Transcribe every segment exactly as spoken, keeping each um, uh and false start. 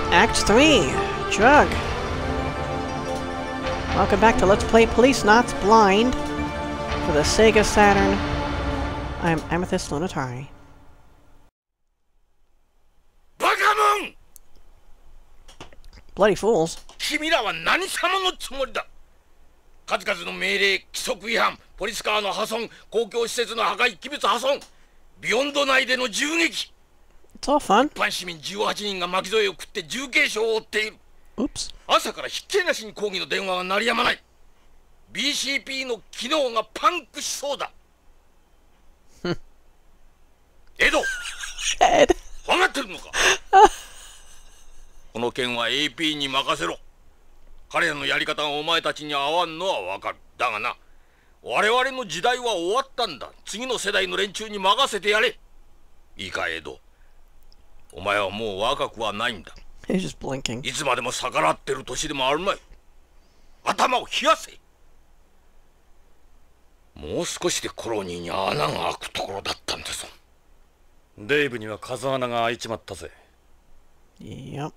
Act three. Drug. Welcome back to Let's Play Policenauts Blind for the Sega Saturn. I'm Amethyst Lunatari. Bakamon! Bloody fools. 君らは何様のつもりだ。数々の命令、規則違反、ポリスカーの破損、公共施設の破壊、器物破損、ビヨンド内での銃撃。 It's all fun. 一般市民じゅうはちにんが巻き添えを食って重軽傷を負っている。 Oops. 朝からひっきりなしに抗議の電話が鳴りやまない。 ビーシーピー の機能がパンクしそうだ。エド、 Ed. 分かってるのか。この件は エーピー に任せろ。彼らのやり方がお前たちに合わんのは分かる。だがな、我々の時代は終わったんだ。次の世代の連中に任せてやれ。いいかエド、お前はもう若くはないんだ。 He's just blinking. いつまでも逆らってる年でもあるまい。頭を冷やせ。もう少しでコロニーに穴が開くところだったんだぞ。 デイブには風穴が開いちまったぜ。 Yep.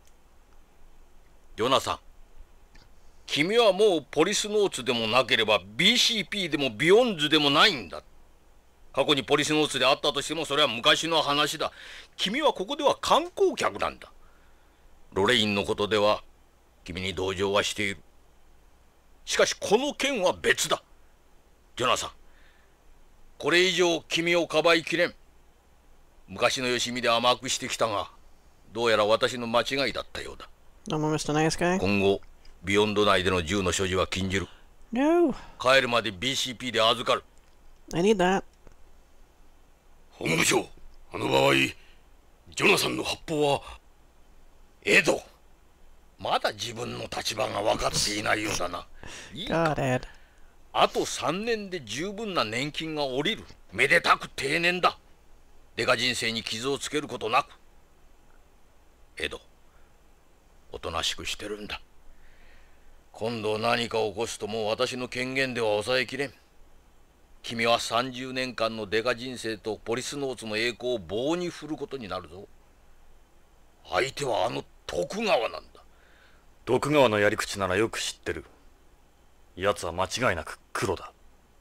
ジョナサン、君はもうポリスノーツでもなければ ビーシーピー でもビヨンズでもないんだ。過去にポリスノーツであったとしてもそれは昔の話だ。君はここでは観光客なんだ。ロレインのことでは君に同情はしている。しかしこの件は別だ。ジョナサン、これ以上君をかばいきれん。昔のよしみで甘くしてきたが、どうやら私の間違いだったようだ。 No more Mister Nice Guy? 今後ビヨンド内での銃の所持は禁じる。 No. 帰るまで ビーシーピー で預かる。 I need that. 本部長、あの場合ジョナサンの発砲は。 エド、まだ自分の立場が分かっていないようだな。いいか、 God, Ed. あとさんねんで十分な年金が下りる。めでたく定年だ。デカ人生に傷をつけることなく。エド、おとなしくしてるんだ。今度何か起こすともう私の権限では抑えきれん。君はさんじゅうねんかんのデカ人生とポリスノーツの栄光を棒に振ることになるぞ。相手はあの徳川なんだ。 徳川のやり口ならよく知ってる。奴は間違いなく黒だ。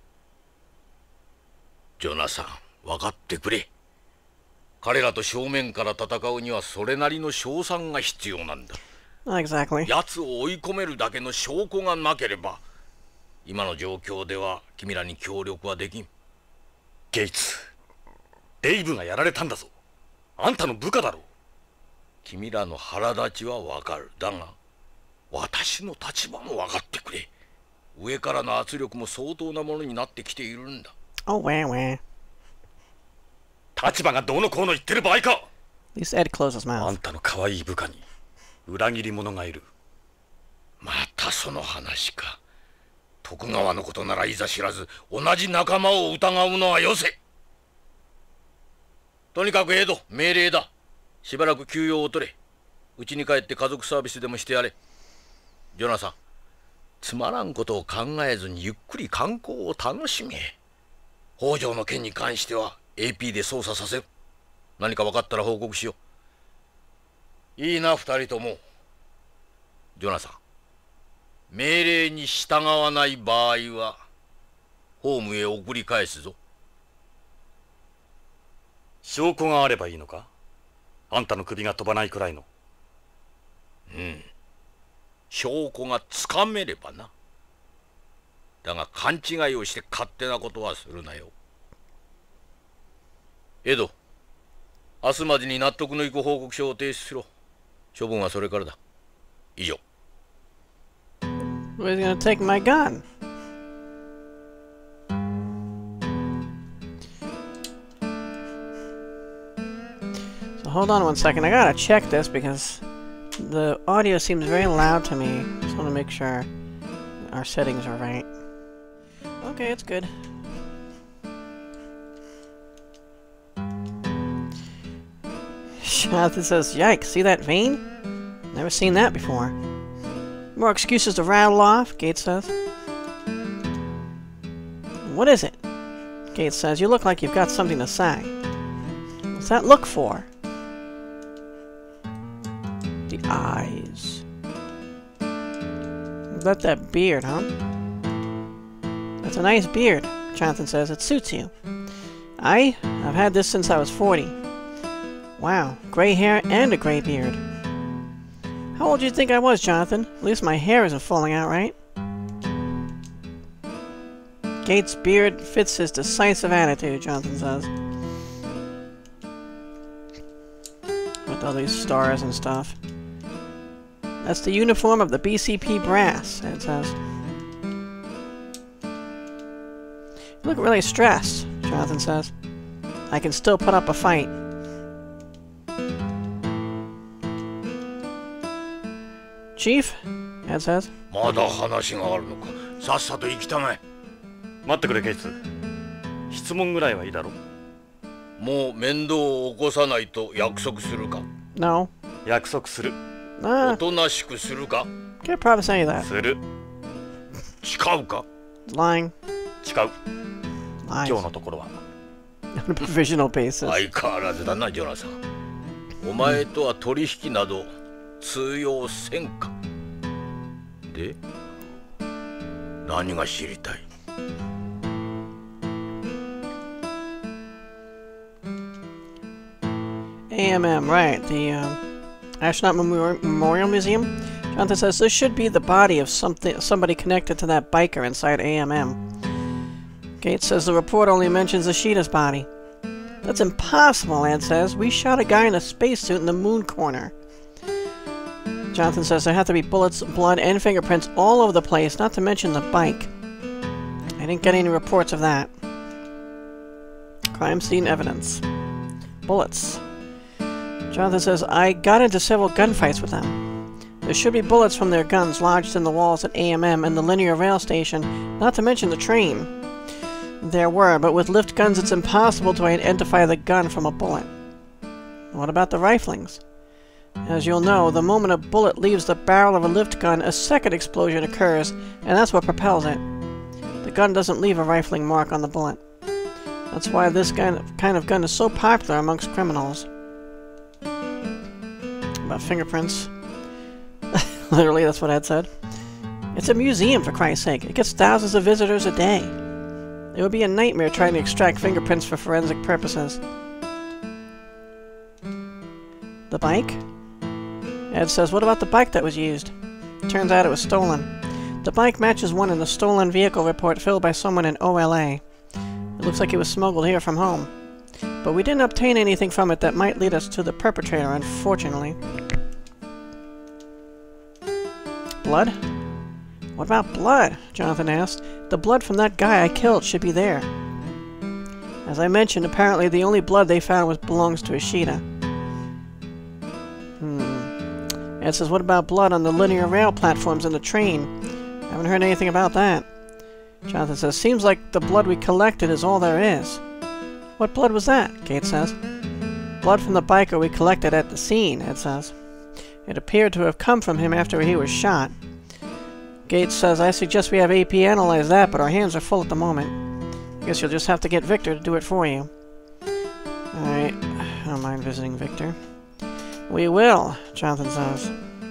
ジョナサン、分かってくれ。彼らと正面から戦うにはそれなりの勝算が必要なんだ。 Not exactly. 奴を追い込めるだけの証拠がなければ今の状況では君らに協力はできん。 ゲイツ、デイブがやられたんだぞ。あんたの部下だろう。 君らの腹立ちは分かる。だが私の立場も分かってくれ。上からの圧力も相当なものになってきているんだ。 Oh, where, where? 立場がどうのこうの言ってる場合か。 At least Ed closed his あ mouth. んたの可愛い部下に裏切り者がいる。 またその話か。徳川のことならいざ知らず同じ仲間を疑うのはよせ。とにかくエド、命令だ。しばらく休養を取れ。家に帰って家族サービスでもしてやれ。ジョナサン、つまらんことを考えずにゆっくり観光を楽しめ。北条の件に関しては エーピー で捜査させる。何か分かったら報告しよう。いいな、二人とも。ジョナサン、命令に従わない場合はホームへ送り返すぞ。 証拠があればいいのか。あんたの首が飛ばないくらいの。 うん、証拠がつかめればな。だが勘違いをして勝手なことはするなよ。エド、明日までに納得のいく報告書を提出しろ。処分はそれからだ。以上。 Where's he gonna take my gun? So hold on one second. I gotta check this because the audio seems very loud to me. Just want to make sure our settings are right. Okay, it's good. Jonathan says, "Yikes! See that vein? Never seen that before." More excuses to rattle off, Gates says. What is it? Gates says, "You look like you've got something to say." What's that look for? The eyes. About that beard, huh? That's a nice beard, Jonathan says. It suits you. I? I've had this since I was forty. Wow, gray hair and a gray beard. How old do you think I was, Jonathan? At least my hair isn't falling out, right? Gates' beard fits his decisive attitude, Jonathan says. With all these stars and stuff. That's the uniform of the B C P brass, it says. You look really stressed, Jonathan says. I can still put up a fight. Chief, Ed says. まだ話があるのか。さっさと行きたまえ。 待ってくれケイツ。質問ぐらいはいいだろ。 もう面倒を起こさないと約束するか。 No. 約束する。 Ah, おとなしくするか。 can't promise any of that. する。 誓うか。 Lying. 誓う。 Lies. 今日のところは。 On a provisional basis. 相変わらずだな、ジョナサン。お前とは取引など通用せんか。で、何が知りたい？ A M M, right. The uh, Astronaut Memori Memorial Museum. Jonathan says this should be the body of something, somebody connected to that biker inside A M M. Gates says the report only mentions Ishida's body. That's impossible, Ed says. We shot a guy in a spacesuit in the moon corner. Jonathan says there have to be bullets, blood, and fingerprints all over the place, not to mention the bike. I didn't get any reports of that. Crime scene evidence. Bullets. Jonathan says, I got into several gunfights with them. There should be bullets from their guns lodged in the walls at A M M and the linear rail station, not to mention the train. There were, but with lift guns it's impossible to identify the gun from a bullet. What about the riflings? As you'll know, the moment a bullet leaves the barrel of a lift gun, a second explosion occurs, and that's what propels it. The gun doesn't leave a rifling mark on the bullet. That's why this kind of gun is so popular amongst criminals. About fingerprints. Literally, that's what Ed said. It's a museum, for Christ's sake. It gets thousands of visitors a day. It would be a nightmare trying to extract fingerprints for forensic purposes. The bike? Ed says, what about the bike that was used? Turns out it was stolen. The bike matches one in the stolen vehicle report filled by someone in O L A. It looks like it was smuggled here from home. But we didn't obtain anything from it that might lead us to the perpetrator, unfortunately. Blood? What about blood? Jonathan asked. The blood from that guy I killed should be there. As I mentioned, apparently the only blood they found was belongs to Ishida. Hmm. Ed says, what about blood on the linear rail platforms in the train? I haven't heard anything about that. Jonathan says, seems like the blood we collected is all there is. What blood was that? Gates says. Blood from the biker we collected at the scene, Ed says. It appeared to have come from him after he was shot. Gates says, I suggest we have A P analyze that, but our hands are full at the moment. I guess you'll just have to get Victor to do it for you. Alright, I don't mind visiting Victor. We will, Jonathan says.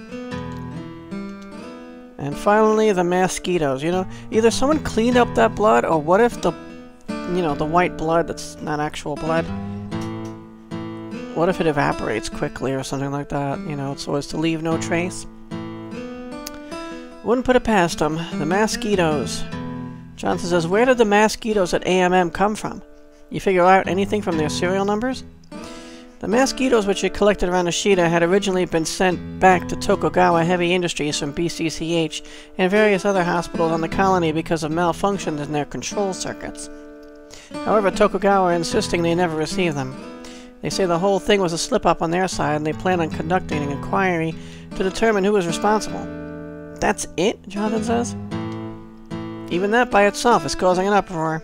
And finally, the mosquitoes. You know, either someone cleaned up that blood, or what if the, you know, the white blood that's not actual blood, what if it evaporates quickly or something like that, you know, so as to leave no trace? Wouldn't put it past them. The mosquitoes. Jonathan says, where did the mosquitoes at A M M come from? You figure out anything from their serial numbers? The mosquitoes which had collected around Ishida had originally been sent back to Tokugawa Heavy Industries from B C C H and various other hospitals on the colony because of malfunctions in their control circuits. However, Tokugawa are insisting they never received them. They say the whole thing was a slip-up on their side and they plan on conducting an inquiry to determine who was responsible. That's it, Jonathan says? Even that by itself is causing an uproar.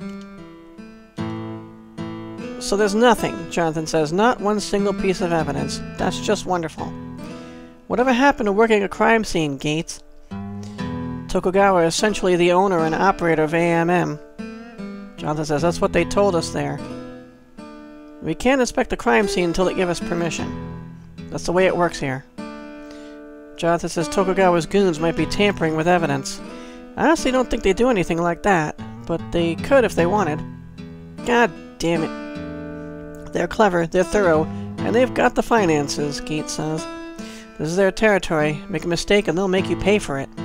So there's nothing, Jonathan says, not one single piece of evidence. That's just wonderful. Whatever happened to working a crime scene, Gates? Tokugawa is essentially the owner and operator of A M M. Jonathan says, that's what they told us there. We can't inspect the crime scene until they give us permission. That's the way it works here. Jonathan says Tokugawa's goons might be tampering with evidence. I honestly don't think they do anything like that, but they could if they wanted. God damn it. They're clever, they're thorough, and they've got the finances, Gates says. This is their territory. Make a mistake and they'll make you pay for it.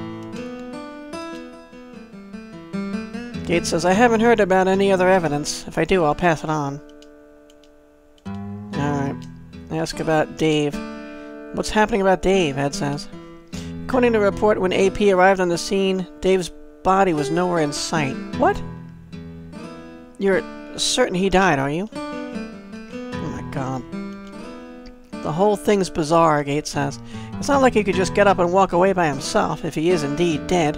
Gates says, I haven't heard about any other evidence. If I do, I'll pass it on. Alright. Ask about Dave. What's happening about Dave, Ed says. According to a report, when A P arrived on the scene, Dave's body was nowhere in sight. What? You're certain he died, are you? Oh my god. The whole thing's bizarre, Gates says. It's not like he could just get up and walk away by himself, if he is indeed dead.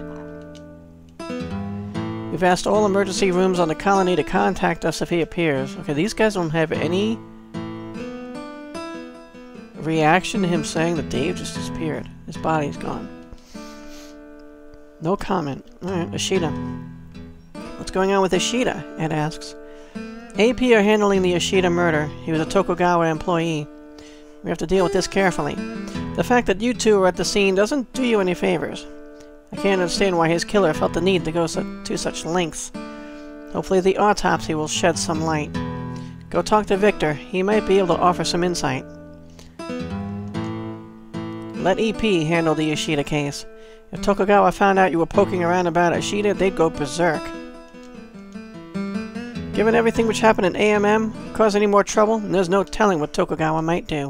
We've asked all emergency rooms on the colony to contact us if he appears. Okay, these guys don't have any reaction to him saying that Dave just disappeared. His body's gone. No comment. Alright, Ishida. What's going on with Ishida? Ed asks. A P are handling the Ishida murder. He was a Tokugawa employee. We have to deal with this carefully. The fact that you two are at the scene doesn't do you any favors. I can't understand why his killer felt the need to go so, to such lengths. Hopefully the autopsy will shed some light. Go talk to Victor. He might be able to offer some insight. Let E P handle the Ishida case. If Tokugawa found out you were poking around about Ishida, they'd go berserk. Given everything which happened in A M M, cause any more trouble, and there's no telling what Tokugawa might do.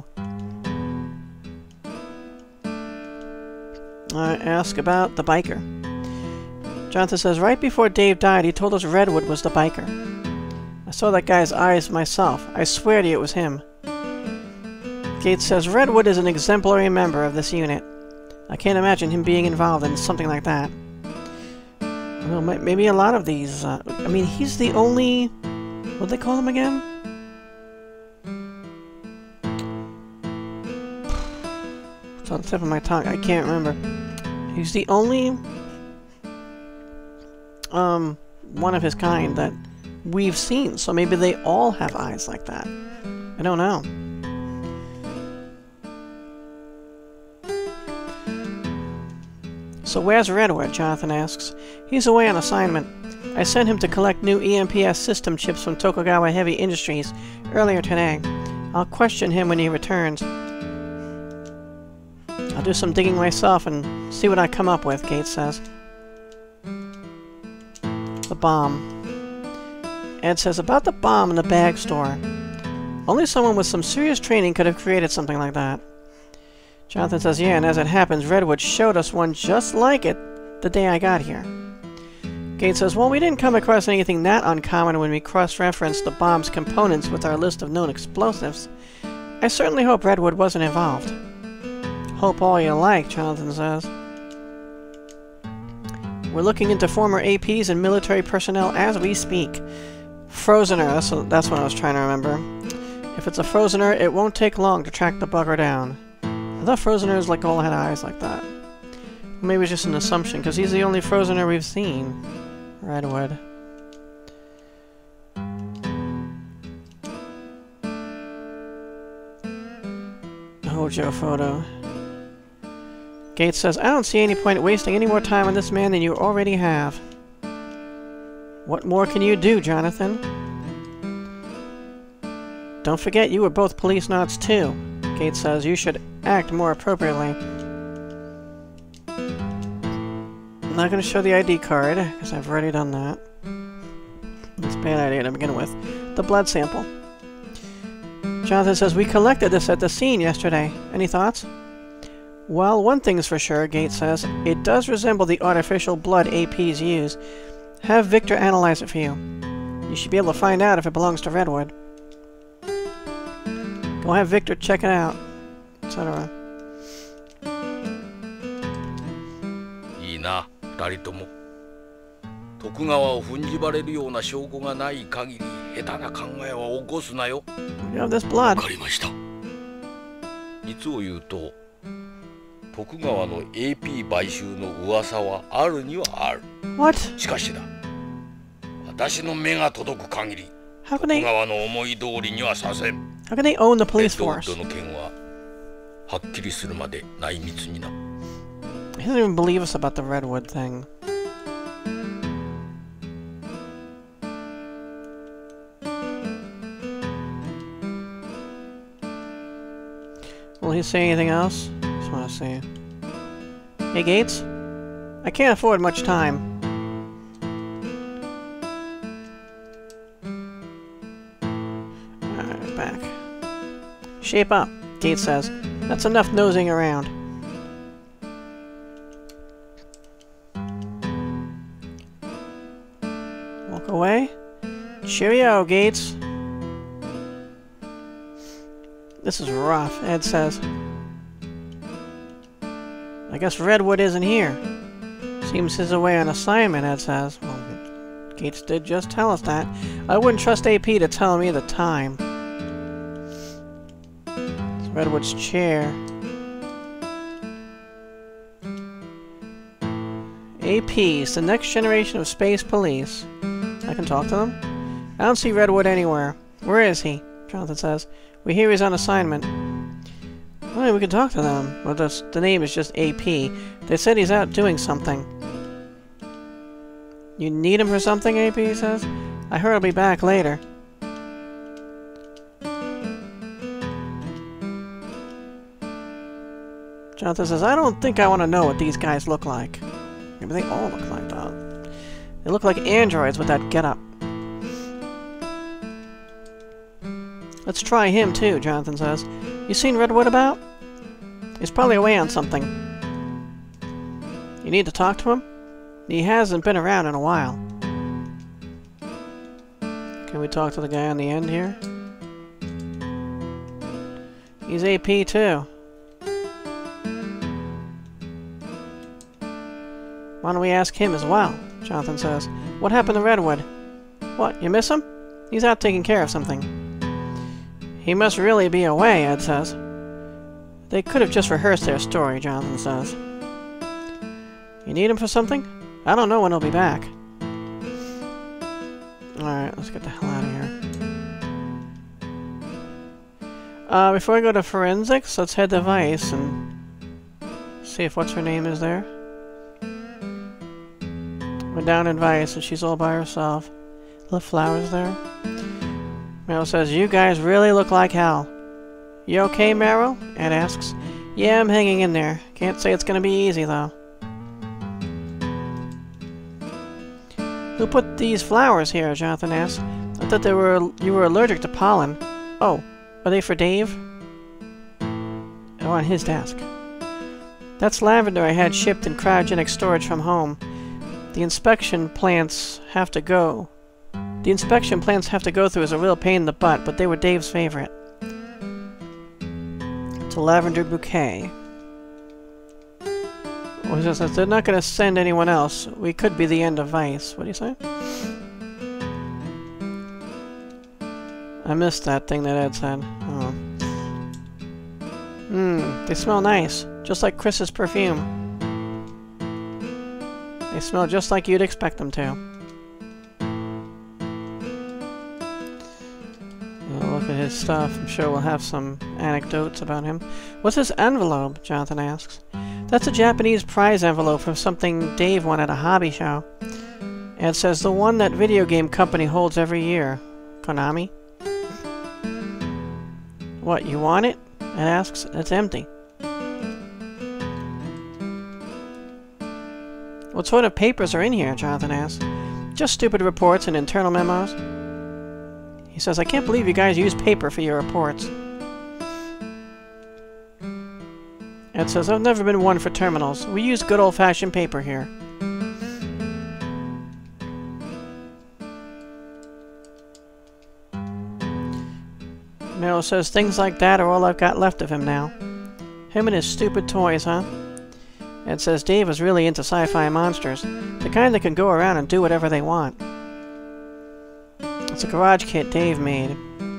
I ask about the biker. Jonathan says, right before Dave died, he told us Redwood was the biker. I saw that guy's eyes myself. I swear to you it was him. Gates says, Redwood is an exemplary member of this unit. I can't imagine him being involved in something like that. Well, maybe a lot of these... Uh, I mean, he's the only... What'd they call him again? It's on the tip of my tongue. I can't remember. He's the only... Um, one of his kind that we've seen. So maybe they all have eyes like that. I don't know. So where's Redwood? Jonathan asks. He's away on assignment. I sent him to collect new E M P S system chips from Tokugawa Heavy Industries earlier today. I'll question him when he returns. I'll do some digging myself and see what I come up with, Gates says. The bomb. Ed says, about the bomb in the bag store. Only someone with some serious training could have created something like that. Jonathan says, yeah, and as it happens, Redwood showed us one just like it the day I got here. Gates says, well, we didn't come across anything that uncommon when we cross-referenced the bomb's components with our list of known explosives. I certainly hope Redwood wasn't involved. Hope all you like, Jonathan says. We're looking into former A Ps and military personnel as we speak. Frozener, that's, that's what I was trying to remember. If it's a Frozener, it won't take long to track the bugger down. I thought Frozeners like all had eyes like that. Maybe it's just an assumption, because he's the only Frozener we've seen. Redwood. Hojo photo. Gates says, I don't see any point wasting any more time on this man than you already have. What more can you do, Jonathan? Don't forget you were both Policenauts too. Gates says, you should act more appropriately. I'm not going to show the I D card, because I've already done that. That's a bad idea to begin with. The blood sample. Jonathan says, we collected this at the scene yesterday. Any thoughts? Well, one thing's for sure, Gates says. It does resemble the artificial blood A Ps use. Have Victor analyze it for you. You should be able to find out if it belongs to Redwood. Go have Victor check it out, et cetera. いいな、二人とも。徳川を踏んじばれるような証拠がない限り、下手な考えは起こすなよ。 You have this blood. わかりました。 実を言うと、徳川の エーピー 買収の噂はあるにはある。 What? しかしだ、私の目が届く限り、 How can 徳 they? 川の思い通りにはさせん。 How can they own the police レッドウッ force? ドの件ははっきりするまで内密にな。 He doesn't even believe us about the redwood thing. Will he say anything else? Just want to see. Hey, Gates? I can't afford much time. Alright, back. Shape up, Gates says. That's enough nosing around. Walk away. Cheerio, Gates. This is rough, Ed says. I guess Redwood isn't here. Seems he's away on assignment, Ed says. Well, Gates did just tell us that. I wouldn't trust A P to tell me the time. It's Redwood's chair. A Ps, the next generation of space police. I can talk to them? I don't see Redwood anywhere. Where is he? Jonathan says. We hear he's on assignment. Well, we can talk to them. Well, the, the name is just A P. They said he's out doing something. You need him for something, A P says? I heard he'll be back later. Jonathan says, I don't think I want to know what these guys look like. Maybe they all look like that. They look like androids with that getup. Let's try him too, Jonathan says. You seen Redwood about? He's probably away on something. You need to talk to him? He hasn't been around in a while. Can we talk to the guy on the end here? He's A P too. Why don't we ask him as well? Jonathan says. What happened to Redwood? What, you miss him? He's out taking care of something. He must really be away, Ed says. They could have just rehearsed their story, Jonathan says. You need him for something? I don't know when he'll be back. Alright, let's get the hell out of here. Uh, before I go to forensics, let's head to Vice and see if what's her name is there. We're down in Vice and she's all by herself. Little flowers there. Meryl says, you guys really look like hell. You okay, Meryl? Ed asks. Yeah, I'm hanging in there. Can't say it's gonna be easy, though. Who put these flowers here? Jonathan asks. I thought they were you were allergic to pollen. Oh, are they for Dave? Oh, on his desk. That's lavender I had shipped in cryogenic storage from home. The inspection plants have to go. The inspection plants have to go through is a real pain in the butt, but they were Dave's favorite. It's a lavender bouquet. Well, he says they're not going to send anyone else. We could be the end of Vice. What do you say? I missed that thing that Ed said. Oh. Mmm, they smell nice. Just like Chris's perfume. They smell just like you'd expect them to. Look at his stuff. I'm sure we'll have some anecdotes about him. What's this envelope? Jonathan asks. That's a Japanese prize envelope for something Dave won at a hobby show. And it says the one that video game company holds every year. Konami? What, you want it? It asks. It's empty. What sort of papers are in here? Jonathan asks. Just stupid reports and internal memos. He says, I can't believe you guys use paper for your reports. Ed says, I've never been one for terminals. We use good old-fashioned paper here. Meryl says, things like that are all I've got left of him now. Him and his stupid toys, huh? Ed says, Dave was really into sci-fi monsters. The kind that can go around and do whatever they want. It's a garage kit Dave made.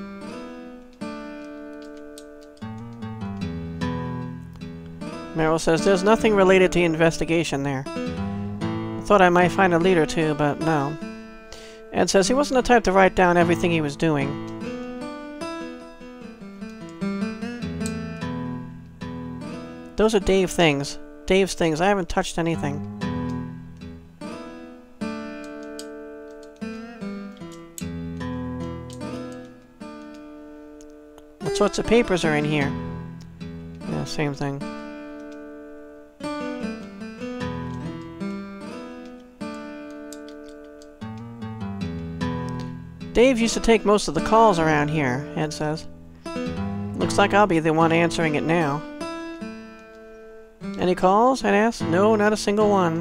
Meryl says, there's nothing related to the investigation there. I thought I might find a lead or two, but no. Ed says he wasn't the type to write down everything he was doing. Those are Dave things. Dave's things. I haven't touched anything. What sorts of papers are in here? Yeah, same thing. Dave used to take most of the calls around here, Ed says. Looks like I'll be the one answering it now. Any calls? Ed asks. No, not a single one.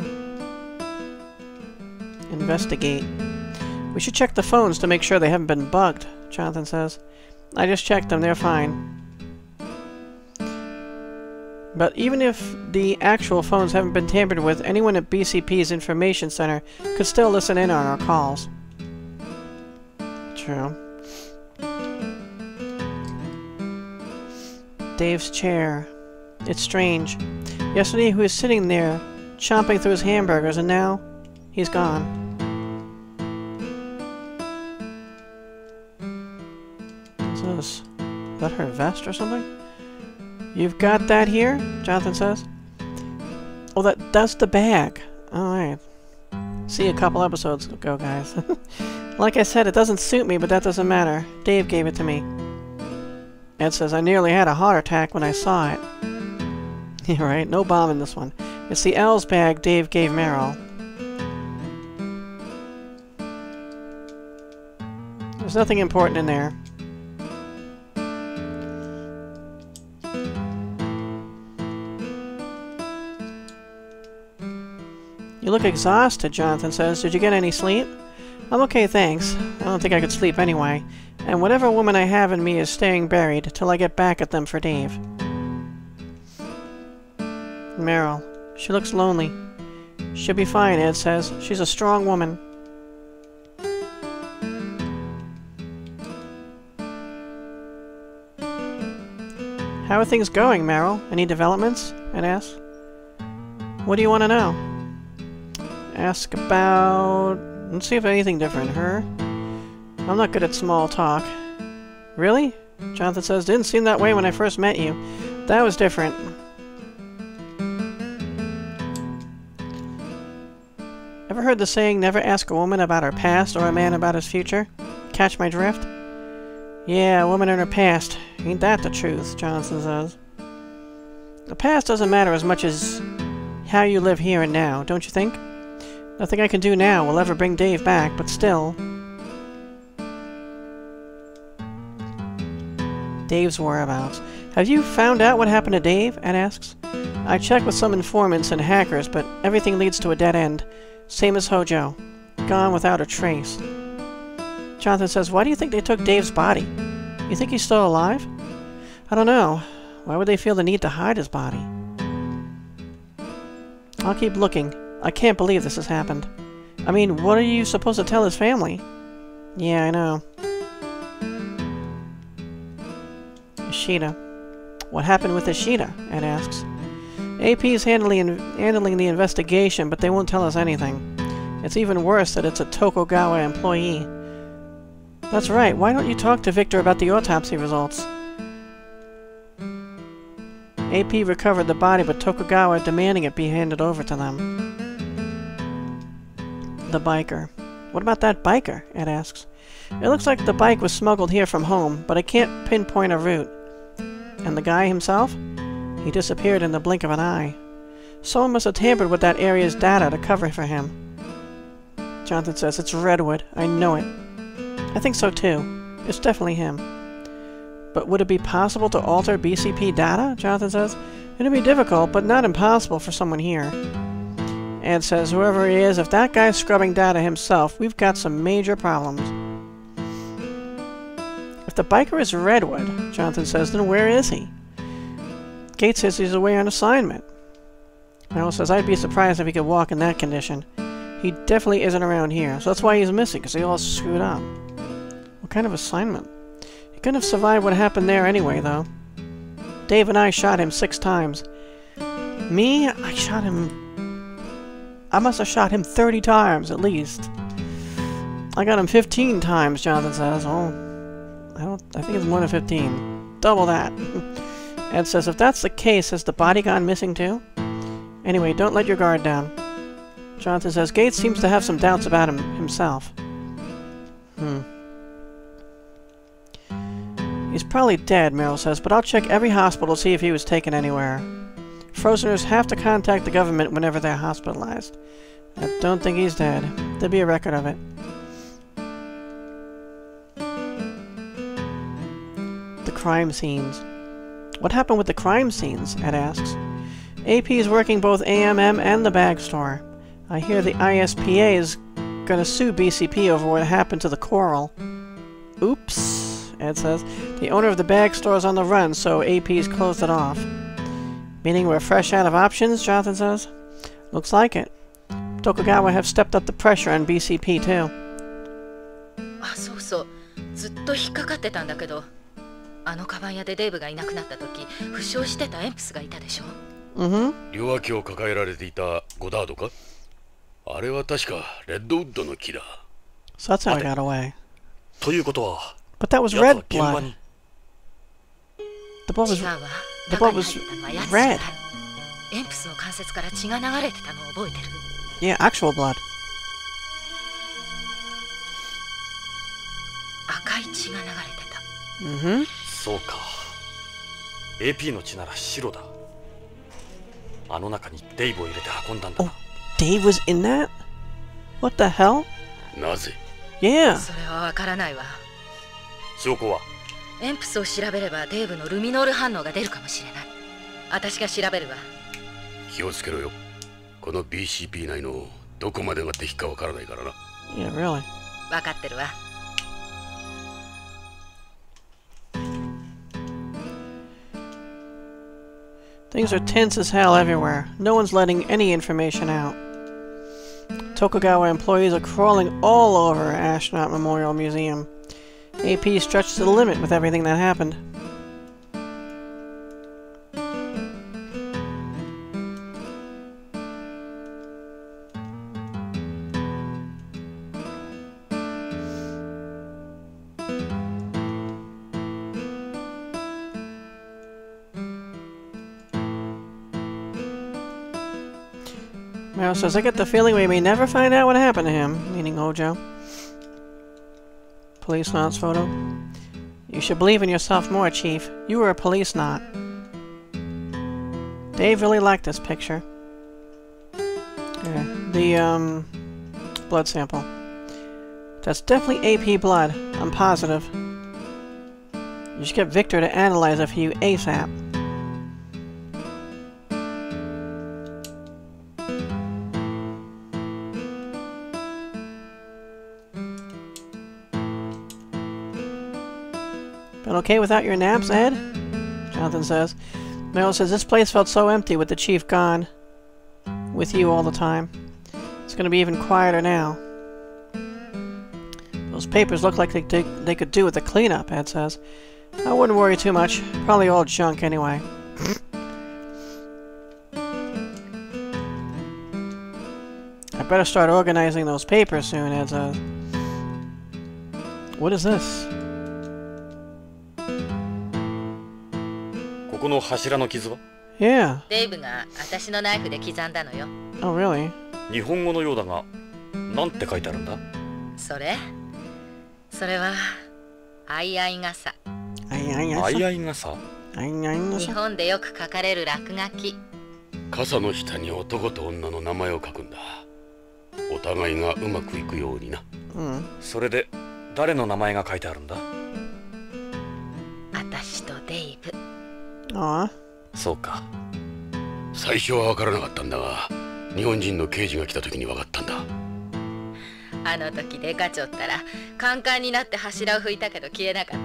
Investigate. We should check the phones to make sure they haven't been bugged, Jonathan says. I just checked them, they're fine. But even if the actual phones haven't been tampered with, anyone at B C P's information center could still listen in on our calls. True. Dave's chair. It's strange. Yesterday he was sitting there, chomping through his hamburgers, and now he's gone. What's this? Is that her vest or something? You've got that here? Jonathan says. Oh, that that's the bag. Alright. See you a couple episodes ago, guys. Like I said, it doesn't suit me, but that doesn't matter. Dave gave it to me. Ed says, I nearly had a heart attack when I saw it. Yeah, right. No bomb in this one. It's the L's bag Dave gave Meryl. There's nothing important in there. You look exhausted, Jonathan says. Did you get any sleep? I'm okay, thanks. I don't think I could sleep anyway. And whatever woman I have in me is staying buried till I get back at them for Dave. Meryl. She looks lonely. She'll be fine, Ed says. She's a strong woman. How are things going, Meryl? Any developments? Ed asks. What do you want to know? Ask about... Let's see if anything different. Her? I'm not good at small talk. Really? Jonathan says, didn't seem that way when I first met you. That was different. Ever heard the saying, never ask a woman about her past or a man about his future? Catch my drift? Yeah, a woman in her past. Ain't that the truth, Jonathan says. The past doesn't matter as much as how you live here and now, don't you think? Nothing I can do now will ever bring Dave back, but still... Dave's whereabouts. Have you found out what happened to Dave? Ed asks. I checked with some informants and hackers, but everything leads to a dead end. Same as Hojo. Gone without a trace. Jonathan says, why do you think they took Dave's body? You think he's still alive? I don't know. Why would they feel the need to hide his body? I'll keep looking. I can't believe this has happened. I mean, what are you supposed to tell his family? Yeah, I know. Ishida. What happened with Ishida? Ed asks. A P is handling, handling the investigation, but they won't tell us anything. It's even worse that it's a Tokugawa employee. That's right. Why don't you talk to Victor about the autopsy results? A P recovered the body, but Tokugawa demanding it be handed over to them. The biker. What about that biker? Ed asks. It looks like the bike was smuggled here from home, but I can't pinpoint a route. And the guy himself? He disappeared in the blink of an eye. Someone must have tampered with that area's data to cover for him. Jonathan says, it's Redwood. I know it. I think so too. It's definitely him. But would it be possible to alter B C P data? Jonathan says. It'd be difficult, but not impossible for someone here. Ed says, whoever he is, if that guy's scrubbing data himself, we've got some major problems. If the biker is Redwood, Jonathan says, then where is he? Gates says he's away on assignment. Meryl says, I'd be surprised if he could walk in that condition. He definitely isn't around here, so that's why he's missing, because they all screwed up. What kind of assignment? He couldn't have survived what happened there anyway, though. Dave and I shot him six times. Me? I shot him... I must have shot him thirty times, at least. I got him fifteen times, Jonathan says. Oh, I don't... I think it's more than fifteen. Double that. Ed says, if that's the case, has the body gone missing too? Anyway, don't let your guard down. Jonathan says, Gates seems to have some doubts about him himself. Hmm. He's probably dead, Meryl says, but I'll check every hospital to see if he was taken anywhere. Frozeners have to contact the government whenever they're hospitalized. I don't think he's dead. There'll be a record of it. The crime scenes. What happened with the crime scenes? Ed asks. A P is working both A M M and the bag store. I hear the I S P A is gonna sue B C P over what happened to the coral. Oops, Ed says. The owner of the bag store is on the run, so A P's closed it off. Meaning we're fresh out of options, Jonathan says. Looks like it. Tokugawa have stepped up the pressure on B C P too. あ、そうそう。ずっと引っかかってたんだけど、あのカバン屋でデーブがいなくなった時、負傷してたエンプスがいたでしょ。 Mm-hmm. 両脇を抱えられていたゴダードか？あれは確かレッドウッドの木だ。 So that's how I got away. ということは、 But that was red blood. The blood was, 違うわ。 the blood was red. エンプスの関節から血が流れてたのを覚えてる。 Yeah, actual blood. 赤い血が流れてた。 Mm-hmm. そうか。エーピー の血なら白だ。あの中にデイブを入れて運んだんだな。 Oh, Dave was in that? What the hell? なぜ？ Yeah. それはわからないわ。 証拠は？ エンプスを調べればデーブのルミノール反応が出るかもしれない。私が調べるわ。 気をつけろよ。この ビーシーピー 内のどこまでが敵かわからないからな。 Yeah, really. わかってるわ。 Things are tense as hell everywhere. No one's letting any information out. Tokugawa employees are crawling all over Astronaut Memorial Museum. A P stretched to the limit with everything that happened. Meryl says, I get the feeling we may never find out what happened to him, meaning Hojo. Policenauts photo. You should believe in yourself more, Chief. You were a policenaut. Dave really liked this picture. Okay. The, um, blood sample. That's definitely A P blood. I'm positive. You should get Victor to analyze it for you ASAP. Been okay without your naps, Ed? Jonathan says. Meryl says, this place felt so empty with the Chief gone. With you all the time. It's gonna be even quieter now. Those papers look like they, they, they could do with a cleanup, Ed says. I wouldn't worry too much. Probably all junk anyway. I better start organizing those papers soon, Ed says. What is this? ここの柱の傷は？ Yeah. デイブが私のナイフで刻んだのよ。 Oh, really? 日本語のようだが、なんて書いてあるんだ？ それそれは、あいあい傘。 あいあい傘。 あいあい傘？ あいあい傘。 日本でよく書かれる落書き。 傘の下に男と女の名前を書くんだ。お互いがうまくいくようにな。 うん。 それで、誰の名前が書いてあるんだ？ 私とデイブ。 ああ。 そうか。 最初は分からなかったんだが、日本人の刑事が来た時に分かったんだ。 あの時デカちょったらカンカンになって柱を拭いたけど消えなかった。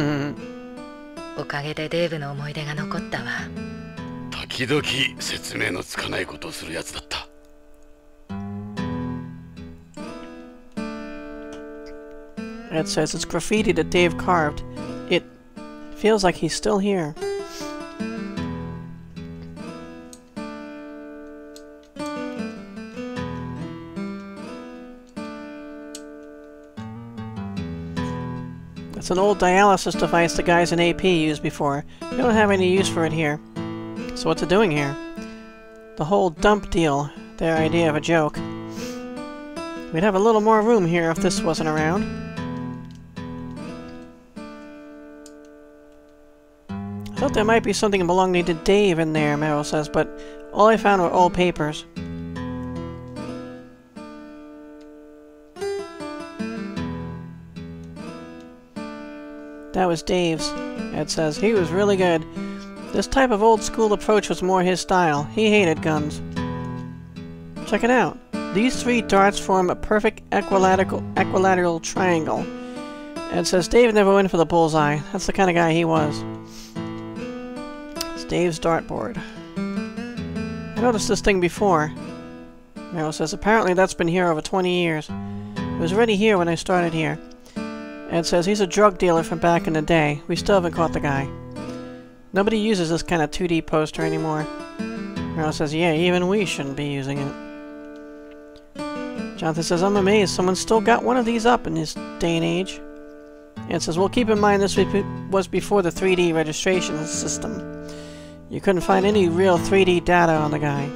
おかげでデーブの思い出が残ったわ。 時々説明のつかないことをするやつだった。 It says it's graffiti that Dave carved. It feels like he's still here. It's an old dialysis device the guys in A P used before. We don't have any use for it here. So what's it doing here? the whole dump deal, their idea of a joke. We'd have a little more room here if this wasn't around. I thought there might be something belonging to Dave in there, Meryl says, but all I found were old papers. That was Dave's, Ed says. He was really good. This type of old-school approach was more his style. He hated guns. Check it out. These three darts form a perfect equilateral, equilateral triangle. Ed says Dave never went for the bullseye. That's the kind of guy he was. It's Dave's dartboard. I noticed this thing before. Meryl says apparently that's been here over twenty years. It was already here when I started here. Ed says he's a drug dealer from back in the day. We still haven't caught the guy. Nobody uses this kind of two D poster anymore. Meryl says, yeah, even we shouldn't be using it. Jonathan says, I'm amazed someone's still got one of these up in this day and age. Ed says, well, keep in mind this was before the three D registration system. You couldn't find any real three D data on the guy.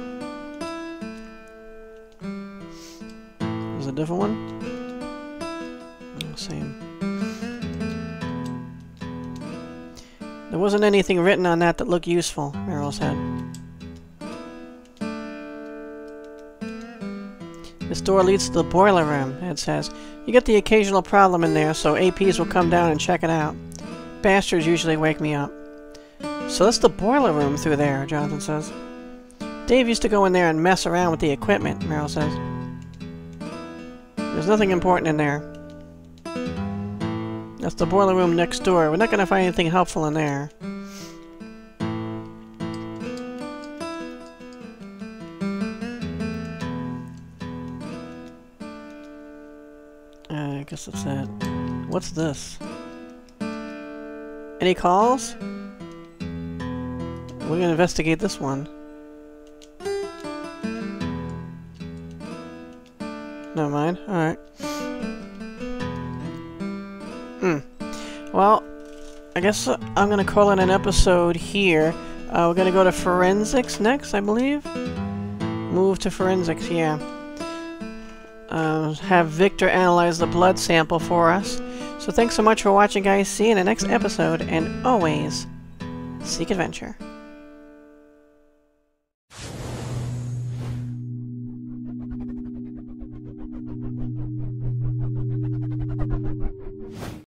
There's a different one? Same. There wasn't anything written on that that looked useful, Meryl said. This door leads to the boiler room, Ed says. You get the occasional problem in there, so A Ps will come down and check it out. Bastards usually wake me up. So that's the boiler room through there, Jonathan says. Dave used to go in there and mess around with the equipment, Meryl says. There's nothing important in there. That's the boiler room next door. We're not going to find anything helpful in there. Uh, I guess that's it. What's this? Any calls? We're gonna investigate this one. Never mind. Alright. Hmm. Well, I guess uh, I'm gonna call it an episode here. Uh, we're gonna go to forensics next, I believe. Move to forensics, yeah. Uh, have Victor analyze the blood sample for us. So thanks so much for watching, guys. See you in the next episode, and always seek adventure.